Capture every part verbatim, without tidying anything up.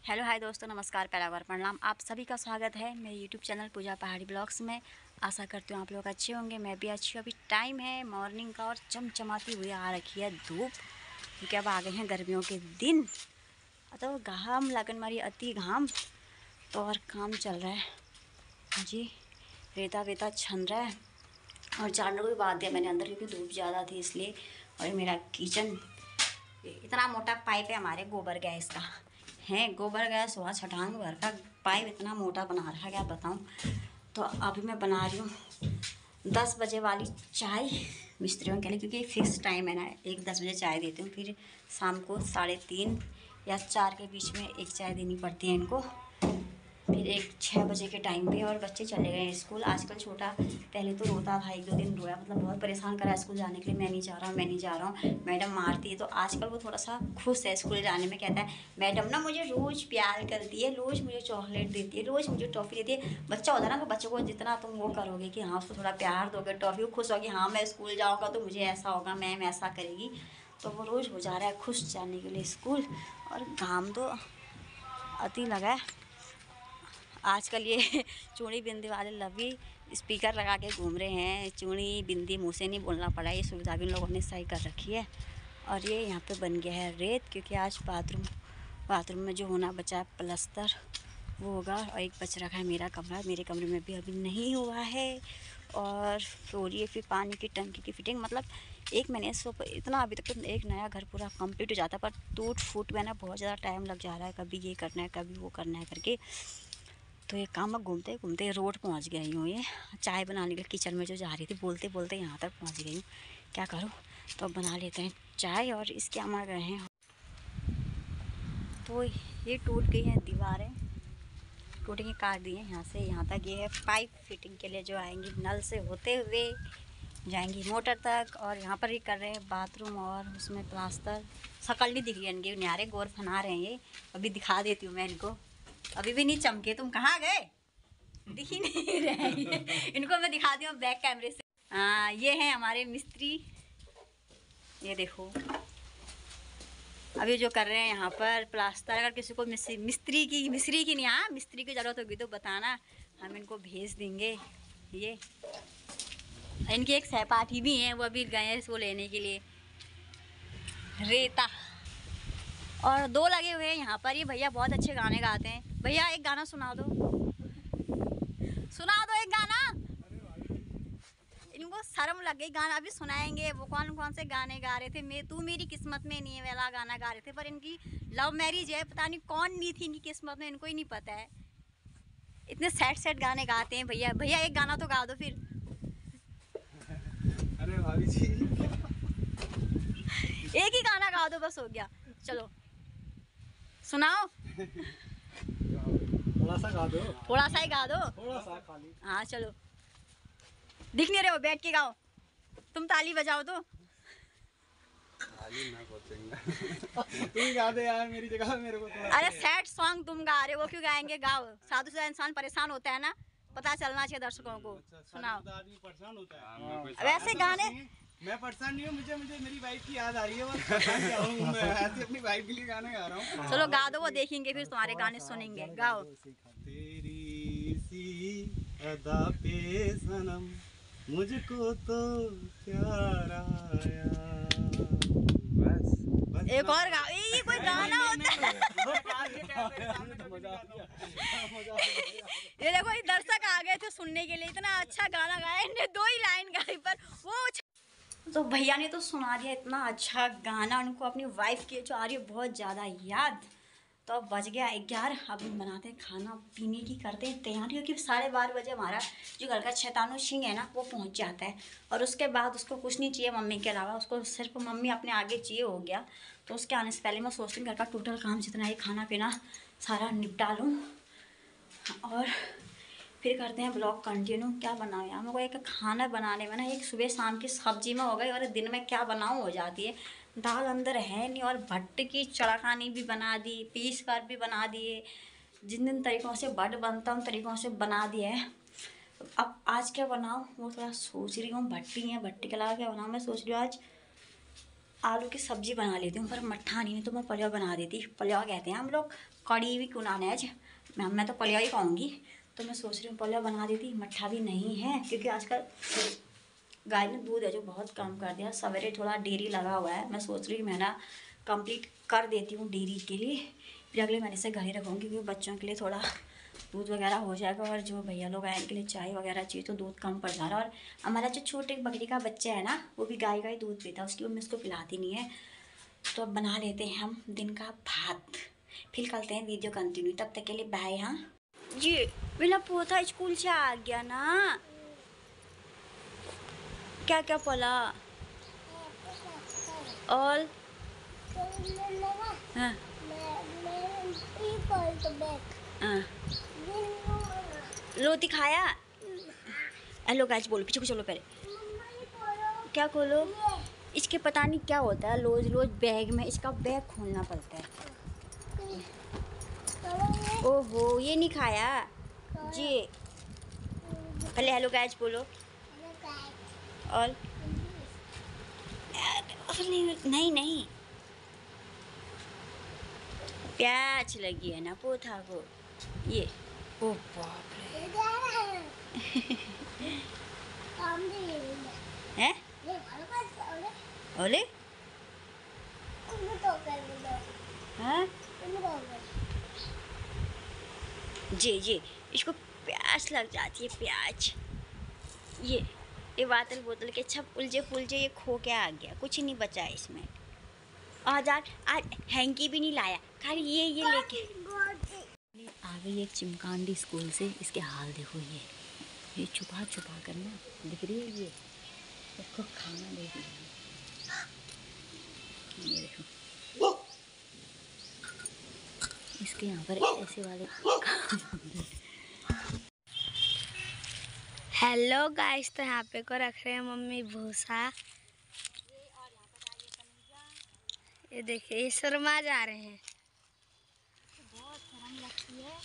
Hello hi दोस्तों, नमस्कार, पहला बार प्रणाम। आप सभी का स्वागत है मेरे यूट्यूब चैनल पूजा पहाड़ी ब्लॉग्स में। आशा करती हूँ आप लोग अच्छे होंगे, मैं भी अच्छी हूँ। अभी टाइम है मॉर्निंग का और चमचमाती हुई आ रखी है धूप, क्योंकि अब आ गए हैं गर्मियों के दिन। तो घाम लगन मारी अति घाम, तो और काम चल रहा है जी। रेता वेता छन रहा है और जानवर को भी बांध दिया मैंने अंदर, क्योंकि धूप ज़्यादा थी इसलिए। और मेरा किचन, इतना मोटा पाइप है हमारे गोबर गैस का है। गोबर गैस हुआ छठान घर का, पाइप इतना मोटा बना रखा है, क्या बताऊँ। तो अभी मैं बना रही हूँ दस बजे वाली चाय मिस्त्रियों के लिए, क्योंकि फिक्स टाइम है ना, एक दस बजे चाय देती हूँ, फिर शाम को साढ़े तीन या चार के बीच में एक चाय देनी पड़ती है इनको, फिर एक छः बजे के टाइम पे। और बच्चे चले गए स्कूल। आजकल छोटा पहले तो रोता था, एक दो दिन रोया, मतलब बहुत परेशान करा स्कूल जाने के लिए, मैं नहीं जा रहा हूँ मैं नहीं जा रहा हूँ, मैडम मारती है। तो आजकल वो थोड़ा सा खुश है स्कूल जाने में, कहता है मैडम ना मुझे रोज़ प्यार करती है, रोज़ मुझे चॉकलेट देती है, रोज़ मुझे टॉफ़ी देती है। बच्चा होता है ना, तो बच्चे को जितना तुम वो करोगे कि हाँ उसको थोड़ा प्यार दोगे, टॉफ़ी, वो खुश होगी, हाँ मैं स्कूल जाऊँगा तो मुझे ऐसा होगा, मैम ऐसा करेगी। तो वो रोज़ हो जा रहा है खुश जाने के लिए स्कूल। और घाम तो अति लगा है आजकल। ये चूड़ी बिंदी वाले लवी स्पीकर लगा के घूम रहे हैं, चूड़ी बिंदी मुँह से नहीं बोलना पड़ा, ये सुविधा भी इन लोगों ने सही कर रखी है। और ये यहाँ पे बन गया है रेत, क्योंकि आज बाथरूम बाथरूम में जो होना बचा है प्लस्तर वो होगा। और एक बच रखा है मेरा कमरा, मेरे कमरे में भी अभी नहीं हुआ है। और फिर ये फिर पानी की टंकी की फिटिंग, मतलब एक महीने से इतना, अभी तक तो एक नया घर पूरा कंप्लीट हो जाता है, पर टूट फूट में ना बहुत ज़्यादा टाइम लग जा रहा है, कभी ये करना है कभी वो करना है करके। तो ये काम मैं घूमते घूमते रोड पहुंच गई हूँ। ये चाय बनाने के लिए किचन में जो जा रही थी, बोलते बोलते यहाँ तक पहुंच गई हूँ, क्या करूँ। तो अब बना लेते हैं चाय। और इसके अमा गए हैं, तो ये टूट गई हैं दीवारें, टूटी के काट दी हैं यहाँ से यहाँ तक। ये है पाइप फिटिंग के लिए जो आएंगी, नल से होते हुए जाएंगी मोटर तक। और यहाँ पर ही कर रहे हैं बाथरूम, और उसमें प्लास्टर शकल नहीं दिख रही है इनकी, न्यारे गोर फना रहे हैं ये। अभी दिखा देती हूँ मैं इनको, अभी भी नहीं चमके। तुम कहाँ गए, दिख ही नहीं रहे ये। इनको मैं दिखाती हूँ बैक कैमरे से। हाँ, ये हैं हमारे मिस्त्री, ये देखो अभी जो कर रहे हैं यहाँ पर प्लास्टर। अगर किसी को मिस्त्री की मिस्त्री की नहीं, हाँ मिस्त्री की ज़रूरत होगी तो बताना, हम इनको भेज देंगे। ये इनकी एक सहपाठी भी हैं, वो अभी गए हैं इसको लेने के लिए रेता। और दो लगे हुए हैं यहाँ पर। ये भैया बहुत अच्छे गाने गाते हैं। भैया एक गाना सुना दो, सुना दो एक गाना। इनको शर्म लग गई, गाना अभी सुनाएंगे। वो कौन कौन से गाने गा रहे थे, मैं तू मेरी किस्मत में नहीं है वाला गाना गा रहे थे, पर इनकी लव मैरिज है, पता नहीं कौन नहीं थी इनकी किस्मत में, इनको ही नहीं पता है। इतने सैड सैड गाने गाते हैं भैया। भैया एक गाना तो गा दो फिर। अरे भाभी जी एक ही गाना गा दो बस, हो गया। चलो सुनाओ, थोड़ा सा गा दो, थोड़ा सा ही गा दो, थोड़ा सा खाली। हाँ चलो, दिख नहीं रहे हो, बैठ के गाओ, तुम ताली बजाओ तो। ताली ना तुम ही गा दे यार मेरी जगह, मेरे को थोड़ा। अरे सैड सॉन्ग तुम गा रहे हो, क्यों गाएंगे, गाओ। साधु साधा इंसान परेशान होता है ना, पता चलना चाहिए दर्शकों को। सुनाओ। आदमी परेशान होता है, वैसे गाने मैं परेशान नहीं हूँ, मुझे मुझे मेरी वाइफ की याद आ रही है, बस परेशान क्या हूँ मैं, ऐसे अपनी वाइफ के लिए गाने गा रहा हूँ। चलो गा दो, वो देखेंगे फिर तुम्हारे गाने सुनेंगे, गाओ। तेरी सी अदा पे सनम मुझको तो प्यार आया। बस, बस एक और गाओ, ये कोई गाना होता है। ये देखो, ये दर्शक आ गए थे सुनने के लिए, इतना अच्छा गाना गाया इन्हें, दो ही लाइन गाई पर वो। तो भैया ने तो सुना दिया इतना अच्छा गाना, उनको अपनी वाइफ की जो आ रही है बहुत ज़्यादा याद। तो अब बज गया ग्यारह, अब हम बनाते हैं खाना पीने की, करते हैं तैयारी, क्योंकि साढ़े बारह बजे हमारा जो घर का शैतानो सिंह है ना वो पहुंच जाता है। और उसके बाद उसको कुछ नहीं चाहिए मम्मी के अलावा, उसको सिर्फ मम्मी अपने आगे चाहिए हो गया। तो उसके आने से पहले मैं सोचती हूँ घर का टोटल काम जितना है, खाना पीना सारा निपटा लूँ, और फिर करते हैं ब्लॉग कंटिन्यू। क्या बनाऊँ यार, मेरे को एक खाना बनाने में ना, एक सुबह शाम की सब्जी में हो गई, और दिन में क्या बनाऊँ हो जाती है। दाल अंदर है नहीं, और भट्ट की चड़खानी भी बना दी, पीस कर भी बना दिए, जिन जिन तरीक़ों से बट बनता उन तरीक़ों से बना दिया है। अब आज क्या बनाऊँ वो थोड़ा सोच रही हूँ। भट्टी है, भट्टी के अलावा क्या बनाऊँ, मैं सोच रही हूँ आज आलू की सब्ज़ी बना लेती हूँ, पर मट्ठा नहीं, तो मैं पलिया बना देती। पलिया कहते हैं हम लोग, कड़ी भी क्यों ना है आज, मैं मैं तो पलिया ही खाऊंगी। तो मैं सोच रही हूँ पलिया बना देती, मट्ठा भी नहीं है क्योंकि आजकल गाय ने दूध है जो बहुत कम कर दिया। सवेरे थोड़ा डेयरी लगा हुआ है, मैं सोच रही हूँ मैं ना कंप्लीट कर देती हूँ डेयरी के लिए, फिर अगले महीने से घर ही रखूँगी क्योंकि बच्चों के लिए थोड़ा दूध वगैरह हो जाएगा। और जो भैया लोग आए इनके लिए चाय वगैरह चाहिए तो दूध कम पड़ जा रहा है। और हमारा जो छोटे बकरी का बच्चा है ना वो भी गाय का ही दूध पीता है, उसकी मम्मी उसको पिलाती नहीं है। तो अब बना लेते हैं हम दिन का भात, फिर करते हैं वीडियो कंटिन्यू। तब तक के लिए बाय। हाँ जी, मेरा पोता स्कूल से आ गया ना। क्या क्या पला और हाँ हाँ रोटी खाया। हेलो गाइस बोलो, पीछे चलो पहले। क्या खोलो? इसके पता नहीं क्या होता है, रोज रोज बैग में इसका बैग खोलना पड़ता है। ओहो ये नहीं खाया जी। पहले हेलो गाइस बोलो। और नहीं नहीं प्याज लगी है ना पोथा को ये। ओ बाप रे हैं ओले हाँ जी जी, इसको प्यास लग जाती है प्याज। ये ये वातल बोतल के छप उलझे फुलझे ये खो के आ गया, कुछ नहीं बचा है इसमें। आज आज आज हैंकी भी नहीं लाया, खाली ये ये लेके आ गई एक चिमकांडी स्कूल से। इसके हाल देखो, ये ये छुपा छुपा कर ना दिख रही है, ये इसको खाना दे दिया। ये देखो इसके यहाँ पर ऐसे वाले। हेलो गाइस, तो यहाँ पे को रख रहे हैं मम्मी भूसा। ये देखिए ये शर्मा जा रहे हैं। बहुत शर्म लगती है,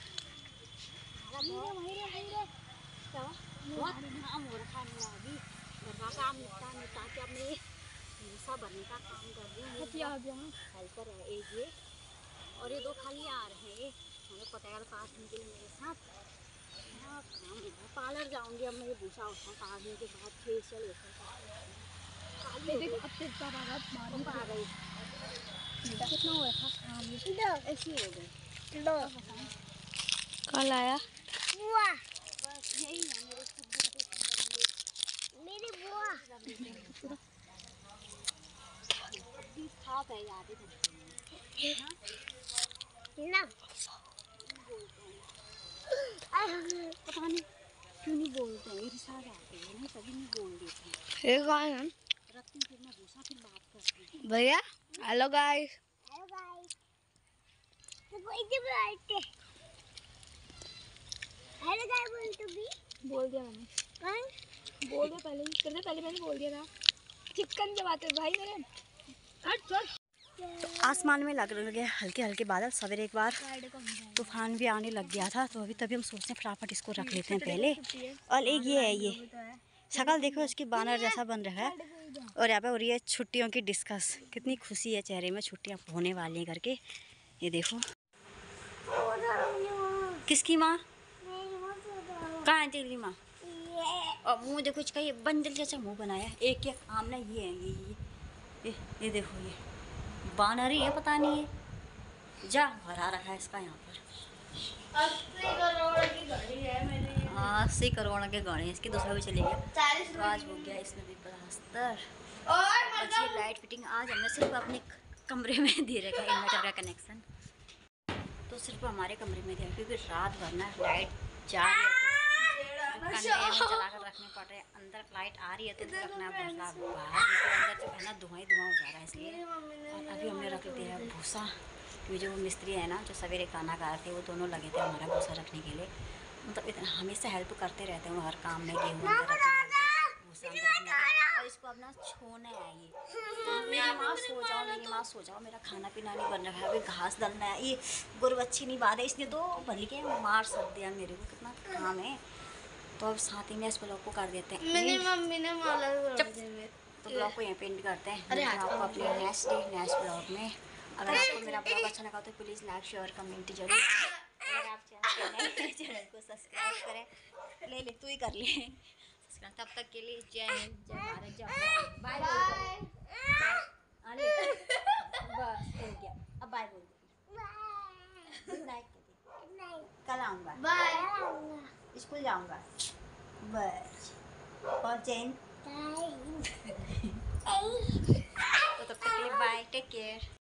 बहुत काम हो रखा है अभी। घर का काम निपटा निपटा के अपने भूसा भरने का काम कर रही हूँ। हेल्पर है एक ये, और ये दो खाली आ रहे हैं हमें पटेल पास के लिए मेरे साथ। हाँ काम है, पार्लर जाऊँगी अब मैं। ये भूसा उठा काटने के बाद फेशियल आ गई। कितना हुआ था काम? ऐसी हो गई। कल आया बस यही है मेरे मेरी बुआ। अभी खाप है याद है ना, पता नहीं क्यों नहीं बोलते हैं, इरशाद आते हैं ना तभी नहीं बोल देते हैं। ये कौन है? रखती फिर मैं भूसा फिर बात करती हूँ। भैया हेलो गाइस। हेलो गाइस, तो कोई जब आते हेलो गाइस बोल तो भी बोल दिया मैंने। कौन बोल दिया पहले ही, कर दे पहले मैंने बोल दिया था। चिकन जब आते भाई मेरे हट छोड़। आसमान में लग रहे हल्के हल्के बादल। सवेरे एक बार तूफान भी आने लग गया था, तो अभी तभी हम सोचते हैं फटाफट इसको रख लेते हैं पहले। और एक ये है, ये शक्ल देखो उसकी बानर जैसा बन रहा है। और यहाँ पे हो रही है छुट्टियों की डिस्कस, कितनी खुशी है चेहरे में, छुट्टियाँ होने वाली हैं करके। ये देखो किसकी माँ, कहाँ है तेरी माँ? और मुँह देखो इसका, ये बंदर जैसा मुँह बनाया। एक एक आम ना ये है, ये ये ये, ये देखो ये बानर ही है पता नहीं है, जा भरा रखा है इसका यहाँ पर। अस्सी करोड़ की गाड़ी है मेरी। हाँ अस्सी करोड़ के गाड़ी इसकी, दूसरा भी चलेगा। तो आज हो गया इसमें भी प्लास्टर और ये लाइट फिटिंग। आज हमने सिर्फ अपने कमरे में दे रखा है इन्वर्टर का कनेक्शन, तो सिर्फ हमारे कमरे में दिया क्योंकि रात भर ना लाइट जा रही है तो कमरे में चला कर रखने पड़ रहे हैं। अंदर लाइट आ रही है तो रखना है भूसा बाहर, क्योंकि अंदर जो है ना धुआं ही धुआं हो जा रहा है इसलिए। और अभी हमने रख दिया है भूसा, क्योंकि जो मिस्त्री है ना जो सवेरे खाना खा रहे थे वो दोनों लगे थे हमारा भूसा रखने के लिए। मतलब इतना हमेशा हेल्प करते रहते हैं हर काम में, गेहूँ अंदर रखने भूसा अंदर रखने। और इसको अपना छोना है ये, मेरी माँ सो जाओ मेरी माँ सो जाओ, मेरा खाना पीना नहीं बन रहा है, अभी घास डालना है। ये गुरबच्छी नहीं बात है, इसने दो भली के मार सक दिया मेरे को, कितना काम है। तो अब साथ ही में इस ब्लॉग को कर देते हैं। मेरी मम्मी ने माला तो ब्लॉग को यहीं पे एंड करते हैं। अरे आपको अपने नेक्स्ट डे नेक्स्ट ब्लॉग में अगर आपको मेरा ब्लॉग अच्छा लगा तो प्लीज़ लाइक शेयर कमेंट जरूर। अगर आप चैनल पे नए चैनल को सब्सक्राइब करें। ले ले तू ही कर ले सब्सक्राइब। तब तक के लिए जय हिंद, जय भारत, जय भारत। Bye bye. बस हो गया, अब बाय बोल दे। गुड नाइट कर दे। कल आऊँगा, बाय। स्कूल जाऊँगा, बस। और चैन तो तब तक के लिए बाय, टेक केयर।